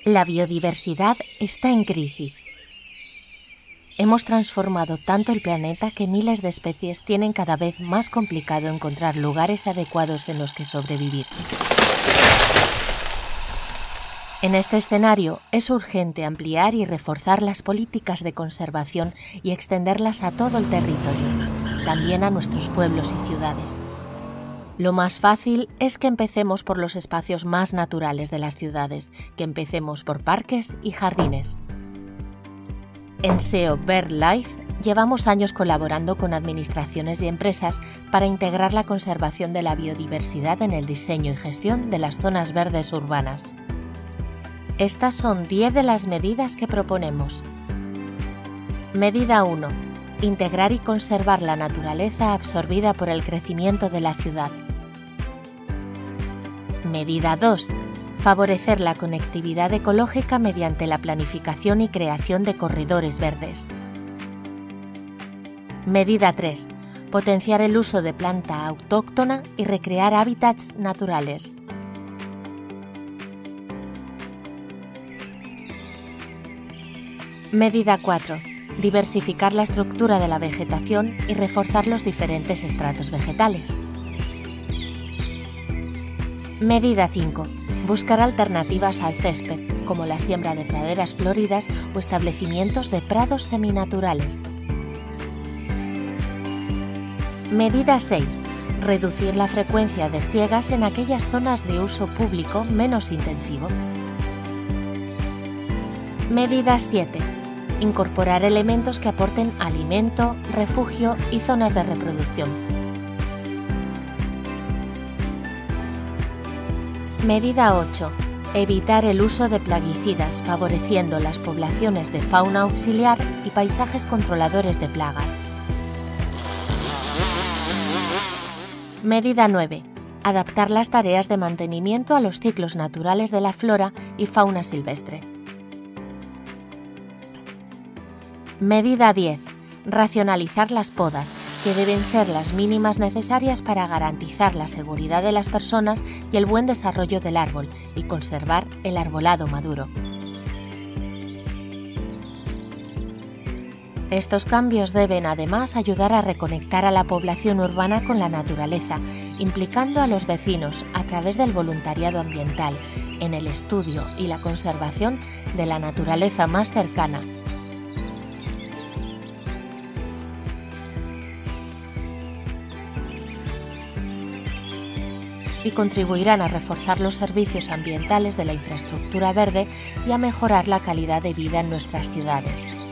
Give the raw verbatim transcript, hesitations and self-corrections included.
La biodiversidad está en crisis. Hemos transformado tanto el planeta que miles de especies tienen cada vez más complicado encontrar lugares adecuados en los que sobrevivir. En este escenario es urgente ampliar y reforzar las políticas de conservación y extenderlas a todo el territorio, también a nuestros pueblos y ciudades. Lo más fácil es que empecemos por los espacios más naturales de las ciudades, que empecemos por parques y jardines. En S E O BirdLife llevamos años colaborando con administraciones y empresas para integrar la conservación de la biodiversidad en el diseño y gestión de las zonas verdes urbanas. Estas son diez de las medidas que proponemos. Medida uno. Integrar y conservar la naturaleza absorbida por el crecimiento de la ciudad. Medida dos. Favorecer la conectividad ecológica mediante la planificación y creación de corredores verdes. Medida tres. Potenciar el uso de planta autóctona y recrear hábitats naturales. Medida cuatro. Diversificar la estructura de la vegetación y reforzar los diferentes estratos vegetales. Medida cinco. Buscar alternativas al césped, como la siembra de praderas floridas o establecimientos de prados seminaturales. Medida seis. Reducir la frecuencia de siegas en aquellas zonas de uso público menos intensivo. Medida siete. Incorporar elementos que aporten alimento, refugio y zonas de reproducción. Medida ocho. Evitar el uso de plaguicidas, favoreciendo las poblaciones de fauna auxiliar y paisajes controladores de plagas. Medida nueve. Adaptar las tareas de mantenimiento a los ciclos naturales de la flora y fauna silvestre. Medida diez. Racionalizar las podas, que deben ser las mínimas necesarias para garantizar la seguridad de las personas y el buen desarrollo del árbol y conservar el arbolado maduro. Estos cambios deben además ayudar a reconectar a la población urbana con la naturaleza, implicando a los vecinos a través del voluntariado ambiental en el estudio y la conservación de la naturaleza más cercana. Y contribuirán a reforzar los servicios ambientales de la infraestructura verde y a mejorar la calidad de vida en nuestras ciudades.